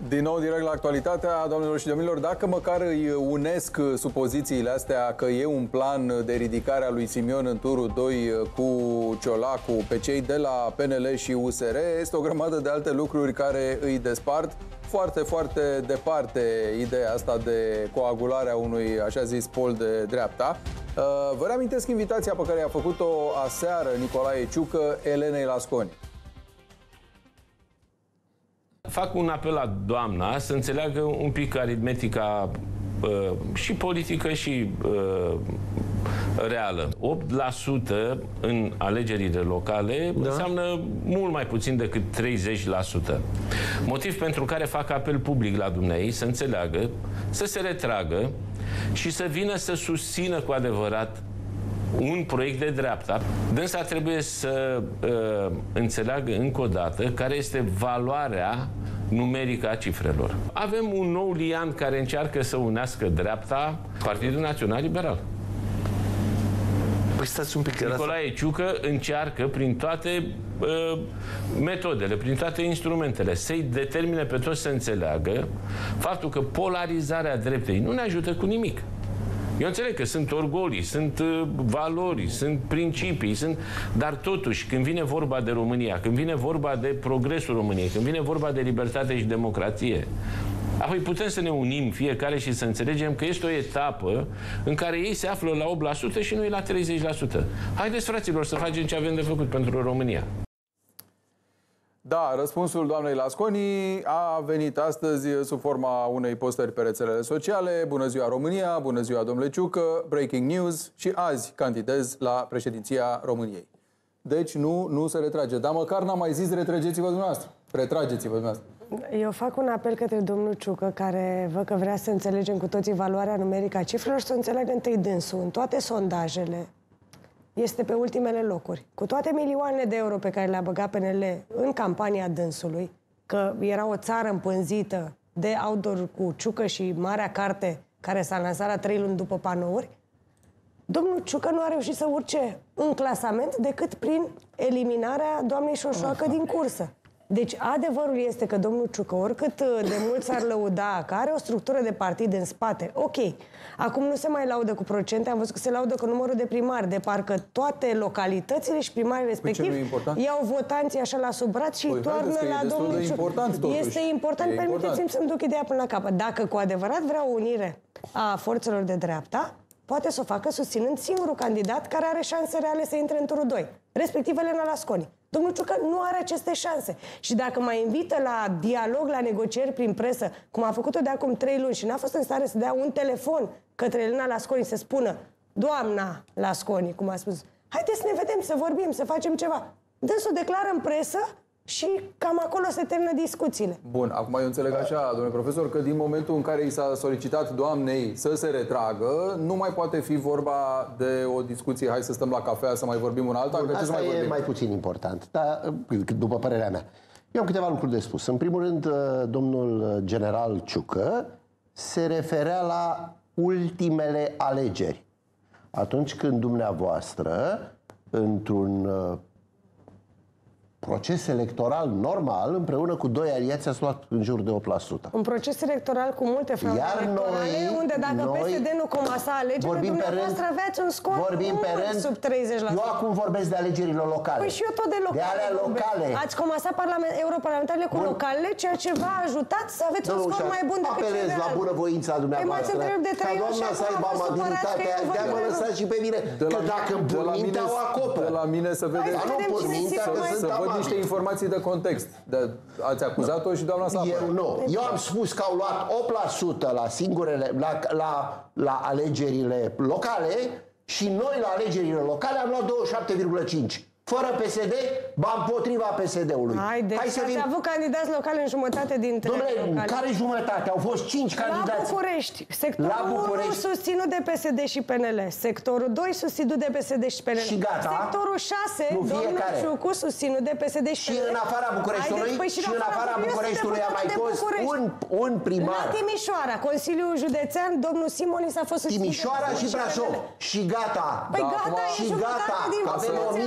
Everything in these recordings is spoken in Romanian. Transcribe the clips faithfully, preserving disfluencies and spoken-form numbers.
Din nou, direct la actualitatea, doamnelor și domnilor, dacă măcar îi unesc supozițiile astea că e un plan de ridicare a lui Simion în turul doi cu Ciolacu pe cei de la P N L și U S R, este o grămadă de alte lucruri care îi despart foarte, foarte departe ideea asta de coagulare a unui, așa zis, pol de dreapta. Vă reamintesc invitația pe care i-a făcut-o aseară Nicolae Ciucă Elenei Lasconi. Fac un apel la doamna să înțeleagă un pic aritmetica uh, și politică și uh, reală. opt la sută în alegerile locale da. înseamnă mult mai puțin decât treizeci la sută. Motiv pentru care fac apel public la dumneai să înțeleagă, să se retragă și să vină să susțină cu adevărat un proiect de dreapta. Dânsa trebuie să uh, înțeleagă încă o dată care este valoarea numerică a cifrelor. Avem un nou lian care încearcă să unească dreapta, Partidul Național Liberal. Păi stați un pic. Nicolae Ciucă încearcă prin toate uh, metodele, prin toate instrumentele, să-i determine pe toți să înțeleagă faptul că polarizarea dreptei nu ne ajută cu nimic. Eu înțeleg că sunt orgolii, sunt uh, valori, sunt principii, sunt... dar totuși, când vine vorba de România, când vine vorba de progresul României, când vine vorba de libertate și democrație, apoi putem să ne unim fiecare și să înțelegem că este o etapă în care ei se află la opt la sută și noi la treizeci la sută. Haideți, fraților, să facem ce avem de făcut pentru România. Da, răspunsul doamnei Lasconi a venit astăzi sub forma unei postări pe rețelele sociale. Bună ziua România, bună ziua domnule Ciucă, breaking news și azi candidez la președinția României. Deci nu, nu se retrage, dar măcar n-am mai zis retrageți-vă dumneavoastră. Retrageți-vă dumneavoastră. Eu fac un apel către domnul Ciucă, care văd că vrea să înțelegem cu toții valoarea numerică a cifrelor și să înțeleagă întâi dânsul. În toate sondajele este pe ultimele locuri. Cu toate milioanele de euro pe care le-a băgat P N L în campania dânsului, că era o țară împânzită de outdoor cu Ciucă și Marea Carte, care s-a lansat la trei luni după panouri, domnul Ciucă nu a reușit să urce în clasament decât prin eliminarea doamnei Șoșoacă din cursă. Deci adevărul este că domnul Ciucă, oricât de mult s-ar lăuda că are o structură de partid în spate, ok, acum nu se mai laudă cu procente, am văzut că se laudă cu numărul de primari, de parcă toate localitățile și primarii respectiv iau votanții așa la sub braț și îi toarnă la domnul Ciucă. Important, este important, permiteți-mi să-mi duc ideea până la capăt. Dacă cu adevărat vrea o unire a forțelor de dreapta, poate să o facă susținând singurul candidat care are șanse reale să intre în turul doi, respectiv Elena Lasconi. Domnul Ciucă nu are aceste șanse. Și dacă mai invită la dialog, la negocieri prin presă, cum a făcut-o de acum trei luni și n-a fost în stare să dea un telefon către Elena Lasconi să spună doamna Lasconi, cum a spus, haideți să ne vedem, să vorbim, să facem ceva. Dânsul declară în presă și cam acolo se termină discuțiile. Bun, acum eu înțeleg așa, domnule profesor, că din momentul în care i s-a solicitat doamnei să se retragă, nu mai poate fi vorba de o discuție, hai să stăm la cafea, să mai vorbim una alta. Bun, asta mai e vorbim? mai puțin important, dar după părerea mea. Eu am câteva lucruri de spus. În primul rând, domnul general Ciucă se referea la ultimele alegeri. Atunci când dumneavoastră, într-un proces electoral normal, împreună cu doi aliați, ați luat în jur de opt la sută. Un proces electoral cu multe fraude electorale, noi, unde dacă noi P S D nu comasa alegerile, dumneavoastră aveați un scor mult sub treizeci la sută. Eu acum vorbesc de alegerile locale. Păi și eu tot de locale. De alea locale. Ați comasat europarlamentarele cu localele, ceea ce v-a ajutat să aveți un scor mai bun decât apelez la bunăvoința dumneavoastră. Păi m-ați întrebat de trei ori și doamna să aibă amabilitatea de a mă lăsa și pe mine. Că dacă îmi pun mintea o acopă. De la mine să vedeți. Nu pun mintea că sunt amabil. Niște informații de context. De, ați acuzat-o și doamna Sapă. Eu nu. Eu am spus că au luat opt la sută la singurele, la, la, la alegerile locale și noi la alegerile locale am luat douăzeci și șapte virgulă cinci. Fără P S D, ba împotriva P S D-ului. Haideți, Hai să ați vin... avut candidați locale în jumătate dintre Dom'le, locale. Care jumătate? Au fost cinci candidați. La București. Sectorul la București. unu susținut de P S D și P N L. Sectorul doi susținut de P S D și P N L. Și gata. Sectorul șase, domnul Ciucu, susținut de P S D și P N L. Și în afara Bucureștiului, Haideți, păi și, și în afara Bucureștiului a mai fost un, un primar. La Timișoara, Consiliul Județean, domnul Simonis a fost susținut. Timișoara și Brașov. Și gata. Păi gata, și gata. Avem o mie două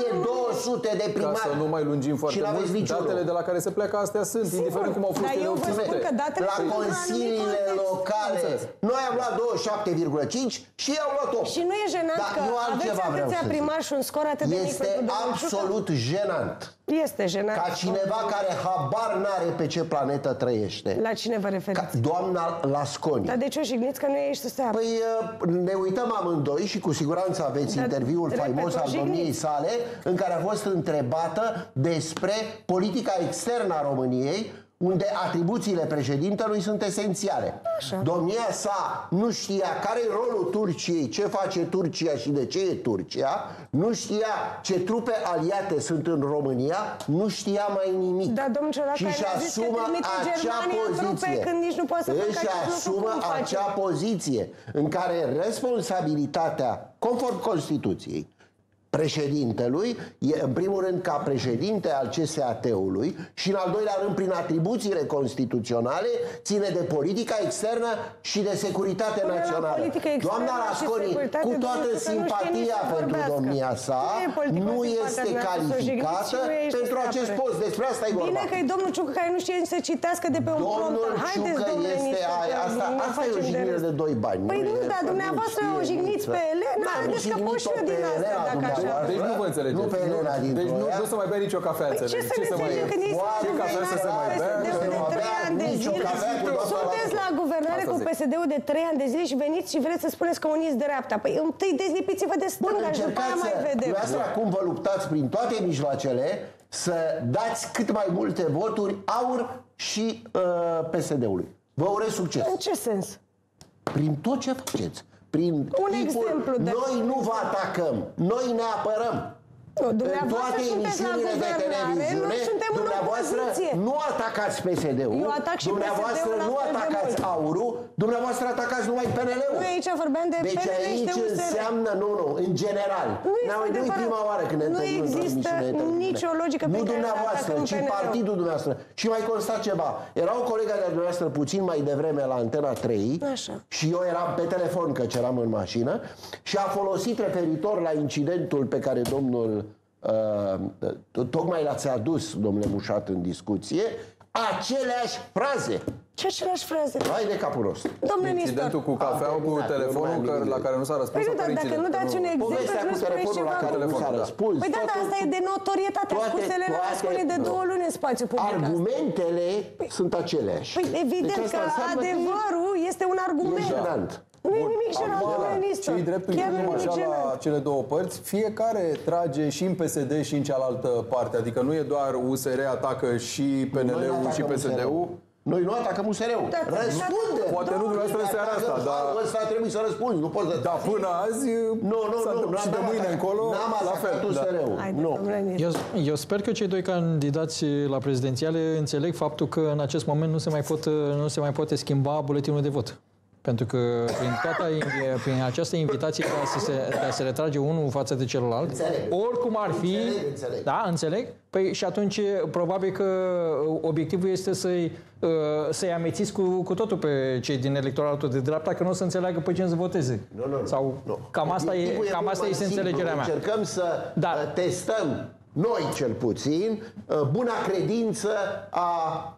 sute de primari. Ca să nu mai lungim foarte mult, datele de la care se pleacă astea sunt, Sigur, indiferent cum au fost ele obținute. La consiliile locale, noi am luat douăzeci și șapte virgulă cinci și ei au luat opt. Și nu e jenant Dar că nu aveți atâția primari și un scor atât de mic Este pentru domnul absolut jenant. Este jenant. Ca cineva care habar n-are pe ce planetă trăiește. La cine vă referiți? Ca doamna Lasconi. Dar de ce o jigniți că nu e aici să stea? Păi ne uităm amândoi și cu siguranță aveți Dar, interviul repet, faimos o al jigniți. domniei sale în care a fost întrebată despre politica externă a României, unde atribuțiile președintelui sunt esențiale. Așa. Domnia sa nu știa care e rolul Turciei, ce face Turcia și de ce e Turcia, nu știa ce trupe aliate sunt în România, nu știa mai nimic. Dar domnul Ciolacu și își a zis că asumă trimite acea Germania în trupe poziție. când nici nu poate să facă Își acest lucru, asumă cum face? acea poziție în care responsabilitatea, conform Constituției, președintelui, e în primul rând ca președinte al C S A T-ului și în al doilea rând prin atribuțiile constituționale ține de politica externă și de securitate Până la națională. politică externă Doamna și Lasconi, securitate, cu domnul toată Ciucă nu știe nici simpatia să pentru vorbească. domnia sa, Nu e politică nu simpatia, este dumneavoastră să o jigniți calificată și nu e aici pentru să se acest apere. post. Despre asta e vorba. Bine că e domnul Ciucă care nu știe nici să citească de pe un Domnul prompter. Haideți, Ciucă domnule este Nistor, aia, că asta, nu asta e o facem de jignire râs. de doi bani. Păi nu, e- dar dumneavoastră știe o jigniți nici pe să- Elena, N-am haideți că pot jignit-o și eu pe din astea, Elena, dacă așa. dumneavoastră. Deci nu vă înțelegeți. Nu pe Elena din Deci nu, Troia. nu o să mai bea nicio cafea, Păi ce înțelegeți? să ne Ce să mai înțelegem când ei Ce sunt cafea să se mai bea? P S D-ul de trei ani de Nici o zile. cafea cu doamna Sunteți la guvernare Asta cu zic. P S D-ul de trei ani de zile și veniți și vreți să spuneți că unii sunt dreapta. Păi întâi dezlipiți-vă de stânga și după aia mai vedem. Dumneavoastră acum vă luptați prin toate mijloacele să dați cât mai multe voturi AUR și uh, P S D-ului. Vă urez succes. În ce sens? Prin tot ce faceți. Prin Un exemplu de- Noi nu vă atacăm. Noi ne apărăm. Nu, În dumneavoastră toate sunteți la emisiunile de guvernare, televiziune, noi suntem în dumneavoastră opoziție. nu atacați P S D-ul, Eu atac și dumneavoastră P S D-ul la nu fel de atacați mult. AUR-ul, dumneavoastră atacați numai P N L-ul. Nu, aici vorbeam de Deci P N L și aici de U S R. înseamnă, nu, nu, în general. Nu este Nu e adevărat. prima oară când ne Nu întâlnim într-o există emisiune de televiziune. nicio logică pe Nu care să dumneavoastră, atacăm ci P N L-ul. partidul dumneavoastră. Și mai constat ceva. Era o colegă de-a dumneavoastră puțin mai devreme la Antena trei Așa. și eu eram pe telefon, căci eram în mașină, și a folosit referitor la incidentul pe care domnul uh, tocmai l-ați adus, domnule Mușat, în discuție, aceleași fraze. Ce același fraze? Hai de capul rost. Domnule Incidentul Nistor. cu cafeaua, cu terminat, nu mai telefonul am care- nimic. la care nu s-a răspuns. Păi nu, sau dar care dacă nu incident? dați un exemplu, Povestea nu cu spuneți telefonul la ceva. care nu s-a Telefonul, da. răspuns. Păi da, dar totul- asta e de notorietate. toate- Spusele la toate- Ascoli de două luni în spațiu public. Argumentele sunt aceleași. Păi evident Deci asta că înseamnă că adevărul este un e argument. jenant. Nu e nimic jenant, Acum, domnule Nistor. ce-i drept, Chiar nu e uităm nimic așa la jenant. cele două părți, fiecare trage și în P S D și în cealaltă parte. Adică nu e doar U S R atacă și P N Noi nu L-ul și atacăm P S D-ul. Noi nu atacăm U S R-ul. Da, Răspunde. Poate nu dumneavoastră în seara asta, dar... Ăsta trebuie să răspunzi. Nu poți să... Dar până azi, Nu, nu, s-a nu. întâmplat și de n-am mâine atacat- încolo, N-am la fel. atacat da. U S R-ul. Haide, Nu. domnule Nistor. Eu, eu sper că cei doi candidați la prezidențiale înțeleg faptul că în acest moment nu se mai, pot, nu se mai poate schimba buletinul de vot. Pentru că prin, toată, prin această invitație de a, se, de a se retrage unul față de celălalt, Înțeleg. oricum ar fi... Înțeleg, înțeleg. Da, înțeleg? Păi și atunci probabil că obiectivul este să-i, să-i amețiți cu, cu totul pe cei din electoratul de dreapta, că nu o să înțeleagă pe cine să voteze. Nu, nu, nu. Sau Nu. cam asta e, Obiectivul cam mult asta mai este simplu. înțelegerea mea. Încercăm să Da. uh, testăm, noi cel puțin, uh, buna credință a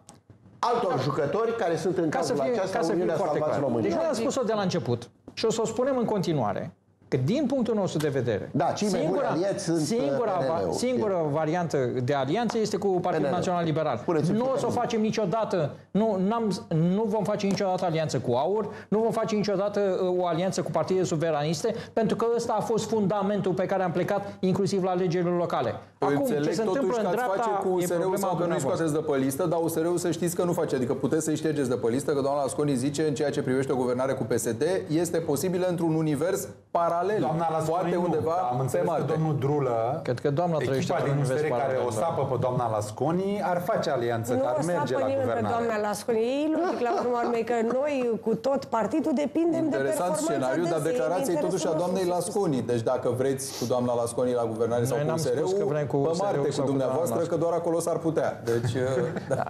altor jucători care sunt în Ca să cazul fie, aceasta ca să fie Uniunea foarte Salvați clar. România. Deci noi am spus-o de la început și o să o spunem în continuare. Că din punctul nostru de vedere, Da, cei mai buni aliați sunt, singura, P N L-ul. va, singura variantă de alianță este cu Partidul P N L. Național Liberal. Spuneți-mi Nu o să o puternic. facem niciodată, nu, n-am, nu vom face niciodată alianță cu AUR, nu vom face niciodată uh, o alianță cu partide suveraniste, pentru că ăsta a fost fundamentul pe care am plecat inclusiv la alegerile locale. Acum, Înțeleg ce se întâmplă totuși că în ați dreapta face cu e U S R-ul problema sau că nu-i dumneavoastră. scoateți de pe listă, dar U S R-ul să știți că nu face. Adică puteți să-i ștergeți de pe listă, că doamna Asconi zice în ceea ce privește o guvernare cu P S D, este posibilă într-un univers paralel. Doamna Lasconi Poate nu, undeva dar am pe înțeles că Marte. domnul Drulă, Cred că doamna trăiește echipa din într-un U S R univers care paralel, o da. sapă pe doamna Lasconi, ar face alianță, Nu că ar o merge sapă la nimeni pe guvernare. doamna Lasconi. E ilogic la urma urmei că noi cu tot partidul depindem de Interesant performanța scenariu, dar dânsei. declarația e În totuși a interesul doamnei nostru. Lasconi. Deci dacă vreți cu doamna Lasconi la guvernare sau Noi cu n-am U S spus că vrem cu R-ul, pe U S R-ul Marte sau cu cu dumneavoastră, doamna că doar acolo s-ar putea. Deci, da.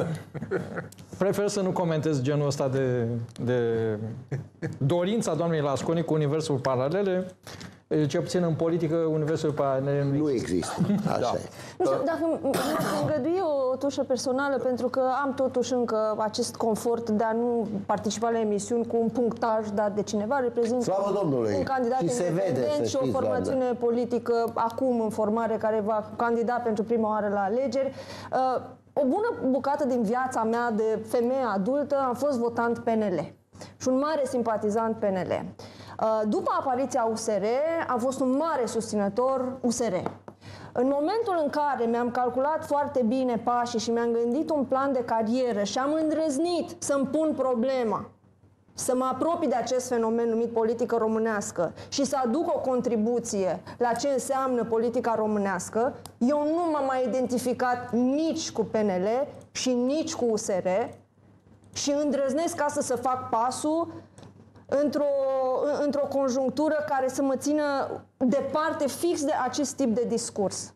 Prefer să nu comentez genul ăsta de, de dorința doamnei Lasconi cu universul paralele. cel puțin în politică, universul paralel Nu există. Așa Da. e. Nu știu, dacă mi-ați îngădui o tușă personală, pentru că am totuși încă acest confort de a nu participa la emisiuni cu un punctaj dat de cineva, reprezint Slavă Domnului! un candidat Și se vede, independent să și o știți, formațiune doamnă. politică acum în formare care va candida pentru prima oară la alegeri. Uh, O bună bucată din viața mea de femeie adultă am fost votant P N L și un mare simpatizant P N L. După apariția U S R, am fost un mare susținător U S R. În momentul în care mi-am calculat foarte bine pașii și mi-am gândit un plan de carieră și am îndrăznit să-mi pun problema să mă apropii de acest fenomen numit politică românească și să aduc o contribuție la ce înseamnă politica românească, eu nu m-am mai identificat nici cu P N L și nici cu U S R și îndrăznesc ca să, să fac pasul într-o, într-o conjunctură care să mă țină departe fix de acest tip de discurs.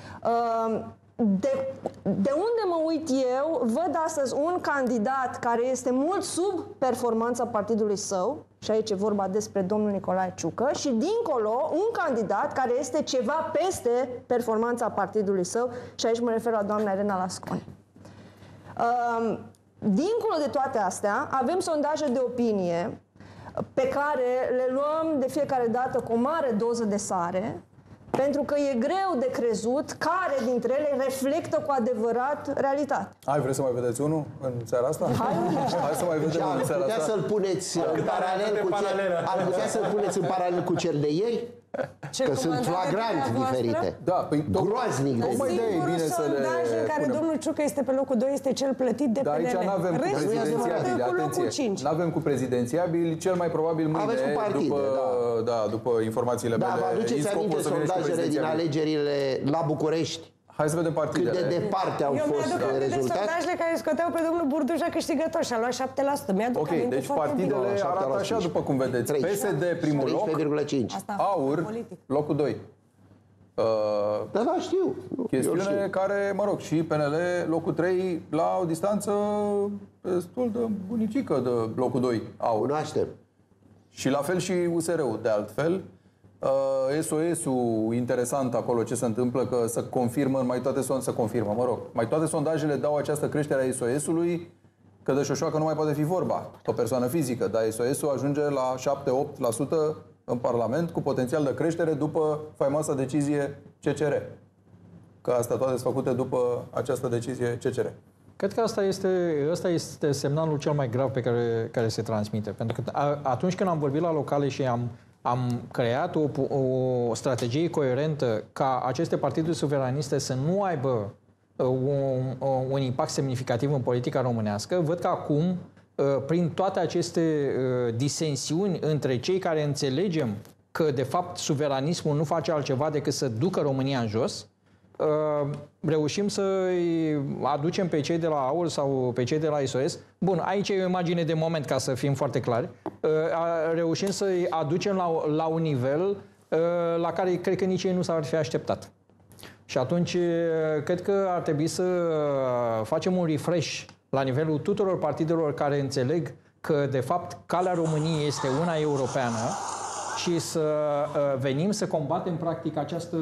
De, de unde mă uit eu, văd astăzi un candidat care este mult sub performanța partidului său, și aici e vorba despre domnul Nicolae Ciucă, și dincolo un candidat care este ceva peste performanța partidului său, și aici mă refer la doamna Elena Lasconi. Uh, dincolo de toate astea, avem sondaje de opinie pe care le luăm de fiecare dată cu o mare doză de sare, pentru că e greu de crezut care dintre ele reflectă cu adevărat realitatea. Hai, vreți să mai vedeți unul în seara asta? Hai, Hai să mai vedem Ar unul în seara putea asta. să-l puneți în paralel cu cer, ar putea să-l puneți în paralel cu cel de ieri? Ce Că sunt comandate flagrant dumneavoastră? diferite. Da, păi tot- Groaznic de Tocmai de-aia e Singurul bine să le sondaj în care punem. domnul Ciucă este pe locul doi este cel plătit de Dar P N L. aici nu avem cu Restul prezidențiabili, sunt cu locul atenție. cinci. Nu avem cu prezidențiabili, cel mai probabil mâine, Aveți cu partide, după, da. da, după informațiile Da, mele. vă aduceți ISCOP o aminte să vină și cu sondajele din prezidențiabili. alegerile la București? Hai să vedem Cât partidele. de departe au Eu fost mi-aduc aminte de rezultate? sondajele care scoteau pe domnul Burdușa câștigător și a luat șapte la sută. Mi-aduc Ok, aminte deci foarte bine. partidele bine. arată așa după cum vedeți. P S D primul loc, treisprezece virgulă cinci. Asta a fost AUR politic. locul doi. Uh, Da, da, știu. Eu Chestiune știu. care, mă rog, și P N L locul trei la o distanță destul de bunicică de locul doi, AUR. Cunoaștem. Și la fel și U S R-ul, de altfel. Uh, S O S-ul, interesant acolo ce se întâmplă, că să confirmă, mai toate son, să confirmă, mă rog, mai toate sondajele dau această creștere a S O S-ului, că de Șoșoacă nu mai poate fi vorba, o persoană fizică, dar S O S-ul ajunge la șapte-opt la sută în Parlament, cu potențial de creștere după faimoasa decizie C C R. Că astea toate sunt făcute după această decizie C C R. Cred că asta este, asta este semnalul cel mai grav pe care, care se transmite. Pentru că a, atunci când am vorbit la locale și am, am creat o, o strategie coerentă ca aceste partide suveraniste să nu aibă un, un impact semnificativ în politica românească, văd că acum, prin toate aceste disensiuni între cei care înțelegem că, de fapt, suveranismul nu face altceva decât să ducă România în jos, reușim să-i aducem pe cei de la AUR sau pe cei de la S O S. Bun, aici e o imagine de moment, ca să fim foarte clari. Reușim să-i aducem la, la un nivel la care cred că nici ei nu s-ar fi așteptat. Și atunci cred că ar trebui să facem un refresh la nivelul tuturor partidelor care înțeleg că, de fapt, calea României este una europeană și să venim să combatem, practic, această,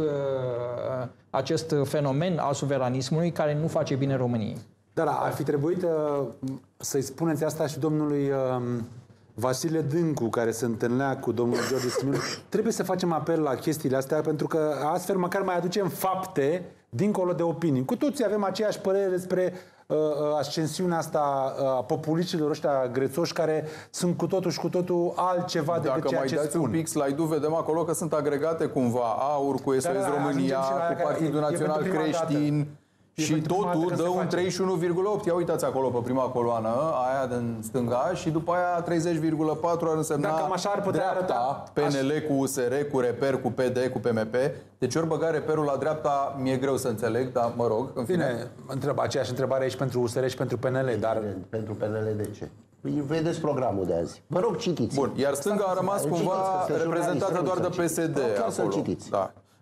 acest fenomen al suveranismului care nu face bine României. Da, da, ar fi trebuit uh, să-i spuneți asta și domnului uh, Vasile Dâncu, care se întâlnea cu domnul George Simion. Trebuie să facem apel la chestiile astea, pentru că astfel măcar mai aducem fapte dincolo de opinii. Cu toții avem aceeași părere despre uh, ascensiunea asta a uh, populiștilor ăștia grețoși, care sunt cu totul și cu totul altceva decât Dacă ceea mai ce dați spun. un pic slide-ul, vedem acolo că sunt agregate cumva AUR cu S O S Da, da, da, România, ajungem și la aia cu care Partidul e- e Național pentru prima dată. Creștin. E Și pentru prima totul dată dă când se un face. treizeci și unu virgulă opt. Ia uitați acolo pe prima coloană, aia din stânga, și după aia treizeci virgulă patru ar însemna Da, cam așa ar putea dreapta, arăta. P N L cu U S R, cu Reper, cu P D, cu P M P. Deci ori băga Reperul la dreapta, mi-e greu să înțeleg, dar mă rog, în fine. Bine, întreb, aceeași întrebare aici pentru U S R și pentru P N L, dar... Pentru P N L de ce? Păi vedeți programul de azi. Vă rog, citiți. Bun, iar stânga a rămas Citiți, cumva că sunt reprezentată jurnaliști, doar de să P S D citiți. Chiar să-l acolo. citiți. Da.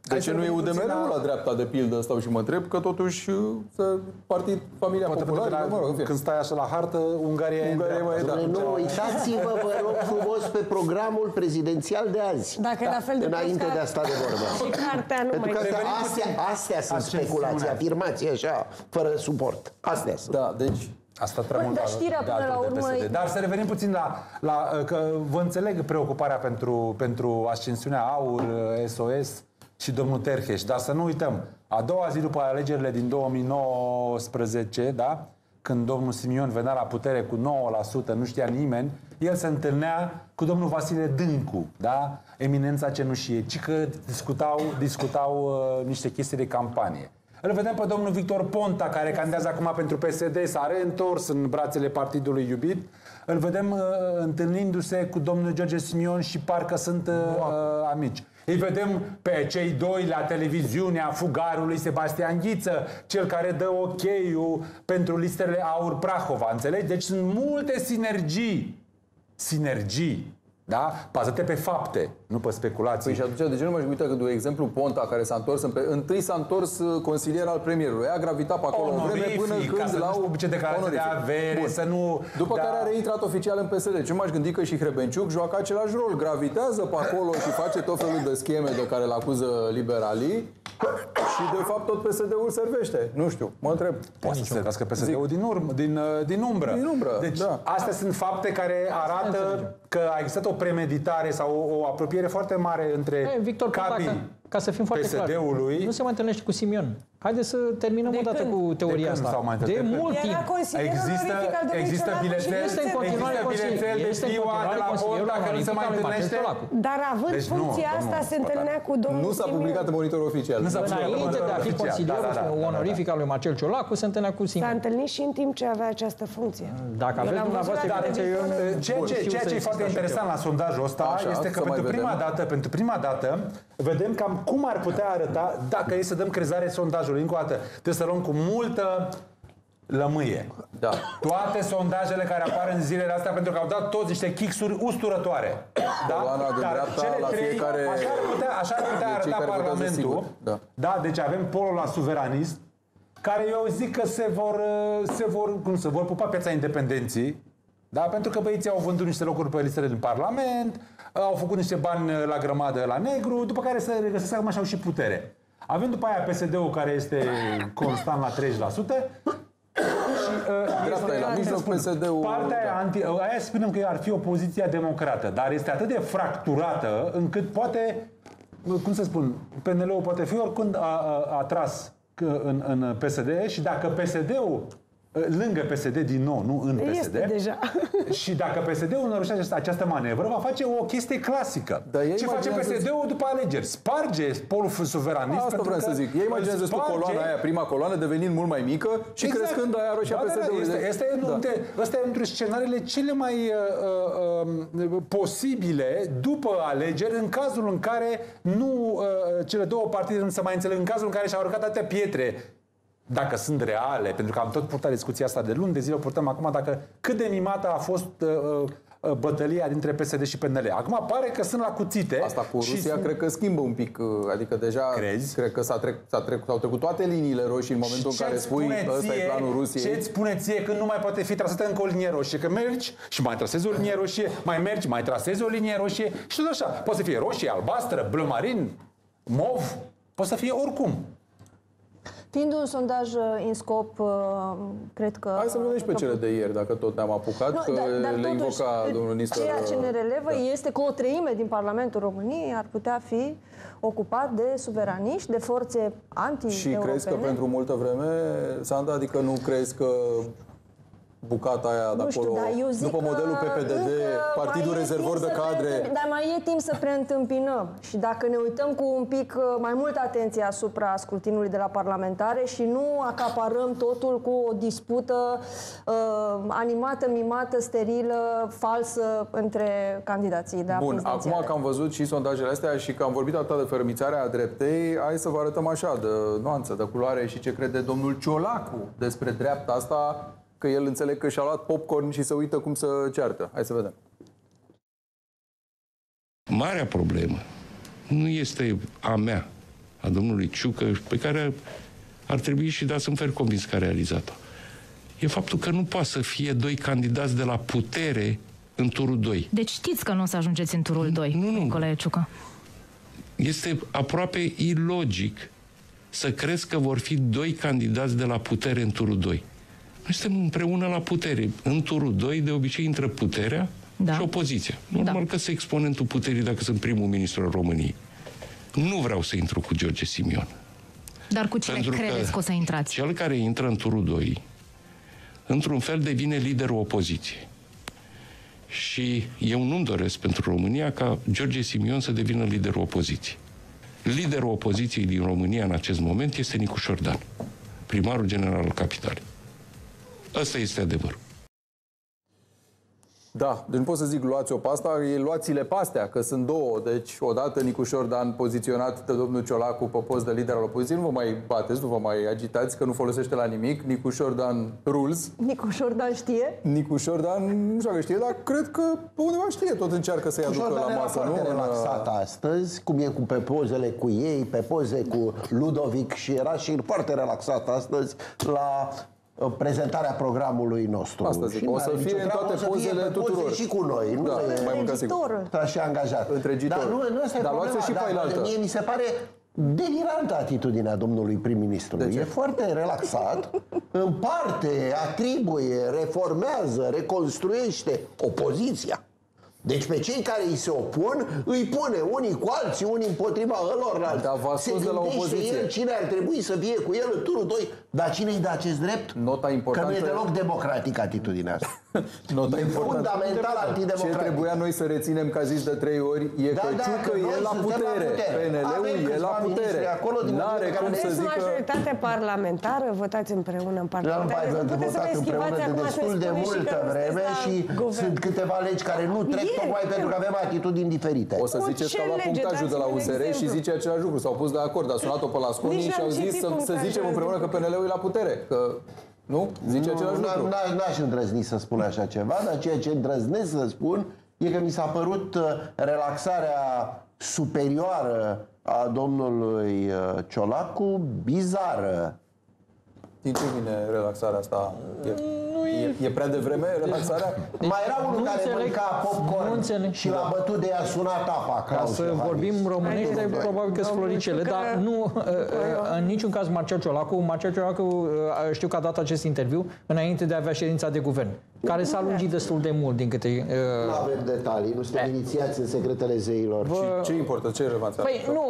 De ce nu e U D M R-ul la dreapta, de pildă, stau și mă întreb, că totuși să partid Familia Populară, mă rog, când stai așa la hartă, Ungaria e Ungaria mai Da, nu, uitați-vă, vă rog frumos, pe programul prezidențial de azi. Dacă e la fel de Înainte prost de ca- a sta de vorbă. Și cartea nu Pentru mai... că astea, astea, astea sunt Ascensiunea. speculații, afirmații așa, fără suport. Astea sunt. Da, deci... Asta trebuie Bă, dar știrea până la urmă e- Dar să revenim puțin la, la că vă înțeleg preocuparea pentru, pentru ascensiunea AUR, S O S și domnul Terheș, dar să nu uităm, a doua zi după alegerile din două mii nouăsprezece, da? Când domnul Simion venea la putere cu nouă la sută, nu știa nimeni, el se întâlnea cu domnul Vasile Dâncu, da? Eminența cenușie, ci că discutau, discutau uh, niște chestii de campanie. Îl vedem pe domnul Victor Ponta, care candidează acum pentru P S D, s-a reîntors în brațele partidului iubit. Îl vedem uh, întâlnindu-se cu domnul George Simion și parcă sunt uh, uh, amici. Îi vedem pe cei doi la televiziunea fugarului Sebastian Ghiță, cel care dă ok-ul pentru listele Aur Prahova, înțelegi? Deci sunt multe sinergii. Sinergii. Da? Bazate pe fapte, nu pe speculații. Păi și atunci, de ce nu mai uite că, de exemplu, Ponta, care s-a întors, în pe... întâi s-a întors uh, consilier al premierului, a gravitat pe acolo o vreme până Onorific, ca când să l-au... nu-și publice declarații de avere, Bun. să nu... După da. care a reintrat oficial în P S D. Ce m-aș gândi că și Hrebenciuc joacă același rol, gravitează pe acolo și face tot felul de scheme de care îl acuză liberalii și, de fapt, tot P S D-ul servește. Nu știu, mă întreb. Poate să servească P S D-ul din, urmă, din, uh, din umbră. Din umbră, Deci, da. astea sunt fapte care arată că a existat o premeditare sau o, o apropiere foarte mare între E, Victor Ponta, cabii ca, ca să fim foarte clari, PSD-ului. nu se mai întâlnește cu Simion. Haideți să terminăm De odată când? cu teoria De când asta. s-au mai De întâlnit? mult Era timp. consilierul Există, onorific al domnului există Ciolacu și bilețel, Este în continuare există bilețel de este în Piua de continuare la consilierul Ponta care nu se mai onorific al lui Marcel întâlnește. Ciolacu. Dar având Deci nu, funcția domnul asta, se Ponta. întâlnea cu domnul Nu s-a Simion. publicat în monitorul oficial. Nu s-a publicat. Înainte de a fi Oficial, consilierul da, da, da, da, da. onorific al lui Marcel Ciolacu, se întâlnea cu S-a Simion. întâlnit și în timp ce avea această funcție. Dacă Eu aveți l-am dumneavoastră văzut la evidențe, eu televizor. Ceea ce, știu ceea să ce e existe foarte așa interesant ceva. la sondajul ăsta Așa, este că să mai pentru prima vedem. dată, pentru prima dată, vedem cam cum ar putea arăta dacă e să dăm crezare sondajului. Încă o dată, trebuie să luăm cu multă lămâie. Da. Toate sondajele care apar în zilele astea, pentru că au dat toți niște chixuri usturătoare. Da? Coloana de Dar dreapta cele la trei, fiecare- Așa ar putea, așa ar putea de cei arăta care votează Parlamentul. sigur. Da. Da, deci avem polul la suveranist, care eu zic că se vor, se vor, cum se vor pupa piața independenții. Da, pentru că băieții au vândut niște locuri pe listele din Parlament, au făcut niște bani la grămadă la negru, după care se regăsesc acum și au și putere. Avem după aia P S D-ul care este constant la treizeci la sută. Și, uh, Dreapta e la cum mijloc, să spun, P S D-ul, Partea aia, da. anti, aia spunem că ar fi opoziția democrată, dar este atât de fracturată încât poate, cum să spun, P N L-ul poate fi oricând a, a, atras în, în P S D și dacă P S D-ul lângă P S D din nou, nu în P S D. Este deja. Și dacă P S D-ul înrăușește această, această manevră, va face o chestie clasică. Dar ei ce face P imaginează- S D-ul după alegeri? Sparge polul suveranist. Asta pentru vreau că să zic. Ei îl imaginează tu sparge- coloana aia, prima coloană, devenind mult mai mică și Exact. crescând aia roșie a Da, da, da, P S D-ului. Este, este, Da. da. Ăsta e între scenariile cele mai uh, uh, posibile după alegeri, în cazul în care nu uh, cele două partide nu se mai înțeleg, în cazul în care și-au aruncat atâtea pietre, dacă sunt reale, pentru că am tot purtat discuția asta de luni de zile, o purtăm acum, dacă cât de mimată a fost uh, uh, bătălia dintre P S D și P N L. Acum pare că sunt la cuțite. Asta cu și Rusia sunt- cred că schimbă un pic, uh, adică deja Crezi? cred că s-a trec, s-a trec, s-au trecut toate liniile roșii în momentul în care Ce-ți spui spune că ăsta ție- e planul Rusiei. Ce-ți spune ție când nu mai poate fi trasată încă o linie roșie? Că mergi și mai trasezi o linie roșie, mai mergi, mai trasezi o linie roșie și tot așa. Poate să fie roșie, albastră, bleu marin, mov, poate să fie oricum. Fiind un sondaj uh, în scop, uh, cred că... Hai să vedem și pe cele de ieri, dacă tot ne-am apucat, Nu, că dar, dar le totuși, invoca domnul Nistor. ceea ce ne relevă da. este că o treime din Parlamentul României ar putea fi ocupat de suveraniști, de forțe anti-europene. Și crezi că pentru multă vreme, Sanda, adică nu crezi că bucata aia de Nu știu, acolo, dar eu zic după modelul P P D D, încă Partidul mai e Rezervor timp de să Cadre... preîntâmpin- Dar mai e timp să preîntâmpinăm. Și dacă ne uităm cu un pic uh, mai multă atenție asupra scrutinului de la parlamentare și nu acaparăm totul cu o dispută uh, animată, mimată, sterilă, falsă între candidații de la Bun, acum prezidențiale. că am văzut și sondajele astea și că am vorbit atât de fărâmițarea dreptei, hai să vă arătăm așa, de nuanță, de culoare și ce crede domnul Ciolacu despre dreapta asta, că el înțeleg că și-a luat popcorn și se uită cum să ceartă. Hai să vedem. Marea problemă nu este a mea, a domnului Ciucă, pe care ar trebui și da, sunt fer convins că a realizat-o, e faptul că nu poate să fie doi candidați de la putere în turul doi. Deci știți că nu o să ajungeți în turul doi, nu, nu. Nicolae Ciucă. Este aproape ilogic să crezi că vor fi doi candidați de la putere în turul doi. Noi suntem împreună la putere. În turul doi, de obicei, intră puterea da. și opoziția. Normal da. că sunt exponentul puterii dacă sunt primul ministru al României. Nu vreau să intru cu George Simion. Dar cu cine Pentru credeți că, că o să intrați? Cel care intră în turul doi, într-un fel, devine liderul opoziției. Și eu nu-mi doresc pentru România ca George Simion să devină liderul opoziției. Liderul opoziției din România în acest moment este Nicu Șordan, primarul general al capitalei. Ăsta este adevărul. Da, deci nu pot să zic luați-o pe asta, e luați-le pe astea, că sunt două. Deci, odată Nicu Șordan poziționat de domnul Ciolacu pe post de lider al opoziției, nu vă mai bateți, nu vă mai agitați, că nu folosește la nimic. Nicu Șordan rules. Nicu Șordan știe? Nicu Șordan nu știu că știe, dar cred că undeva știe, tot încearcă să-i aducă la masă, nu? Era relaxat astăzi, cum e cu pe pozele cu ei, pe poze cu Ludovic și era și foarte relaxat astăzi la prezentarea programului nostru. Asta zic, o să fie în toate pozele tuturor. Și cu noi. Nu da, e mai mult ca sigur. Așa angajat. Întregitor. Dar nu, nu asta e Dar problema. și pe ailaltă. Mie mi se pare delirantă atitudinea domnului prim-ministru. E foarte relaxat, împarte, atribuie, reformează, reconstruiește opoziția. Deci pe cei care îi se opun, îi pune unii cu alții, unii împotriva ălorlalți. Dar v-a spus de la opoziție. El cine ar trebui să fie cu el în turul doi. Dar cine îi dă acest drept? Nota importantă... Că nu e deloc democratic atitudinea asta. Nota e fundamental antidemocratic. Ce trebuia noi să reținem, că a zis de trei ori, e da, că da, Ciucă e la putere. P N L-ul e la putere. N-are cum să zică... majoritate parlamentară, votați împreună în Parlament. Nu votat împreună de destul de multă vreme și sunt câteva legi care nu trec tocmai pentru că avem atitudini diferite. O să ziceți că au luat punctajul de la U S R și zice același lucru. S-au pus de acord, a sunat-o pe la Sconi și au zis să zicem împreună că P N L-ul e la putere. Că nu? Zice același lucru. N-aș îndrăzni să spun așa ceva, dar ceea ce îndrăznesc să spun e că mi s-a părut relaxarea superioară a domnului Ciolacu bizară. Din ce vine relaxarea asta? E, e, e prea devreme relaxarea? Deci, mai era unul care înțeleg, mânca popcorn și l-a bătut de i-a sunat apa. Ca să vorbim românește, probabil că sunt floricele, dar nu, în niciun caz Marcel Ciolacu. Marcel Ciolacu, știu că a dat acest interviu înainte de a avea ședința de guvern, care s-a lungit destul de mult din câte... Nu avem detalii, nu suntem inițiați în secretele zeilor. Bă, ce importă? Ce relevanță? Păi nu,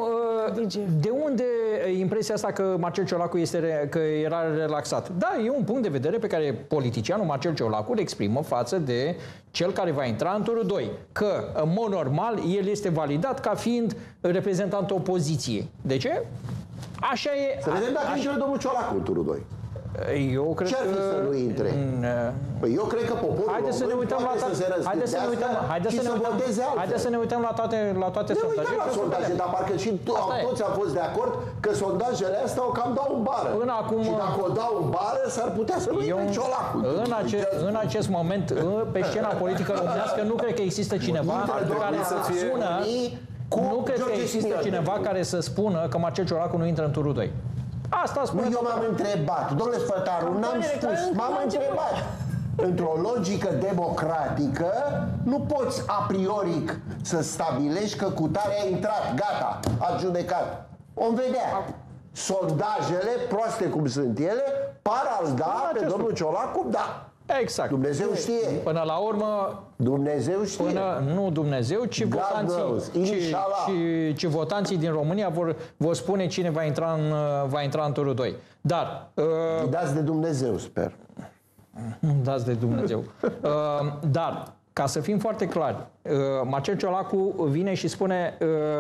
de unde impresia asta că Marcel Ciolacu este, că era relaxat? Da, e un punct de vedere pe care politicianul Marcel Ciolacu îl exprimă față de cel care va intra în turul doi. Că, în mod normal, el este validat ca fiind reprezentant opoziției. De ce? Așa e... Să vedem dacă intră domnul Ciolacu în turul doi. Eu cred Ce ar fi că... să nu intre? Păi eu cred că poporul Haideți să ne uităm la toate. Haideți să ne uităm. Haideți să ne uităm. Haideți să ne uităm la toate la toate sondajele. Ne uităm la sondaje, dar parcă și toți am fost de acord că sondajele astea o cam dau în bară. Până acum și dacă o dau în bară, s-ar putea să nu intre Ciolacu. În acest în acest moment pe scena politică românească nu cred că există cineva care să spună nu cred că există cineva care să spună că Marcel Ciolacu nu intră în turul doi. Asta spune. Eu m-am întrebat, domnule Spătaru, n-am spus, m-am întrebat. Într-o logică democratică, nu poți a priori să stabilești că cutare a intrat, gata, a judecat. Om vedea. Sondajele, proaste cum sunt ele, par a-l da pe domnul Ciolacu, da. Exact. Dumnezeu știe. Până la urmă... Dumnezeu știe. Până, nu Dumnezeu, ci votanții, ci, ci, ci votanții din România vor, vor spune cine va intra în, va intra în turul doi. Dar... Uh, dați de Dumnezeu, sper. Dați de Dumnezeu. uh, dar, ca să fim foarte clari, uh, Marcel Ciolacu vine și spune,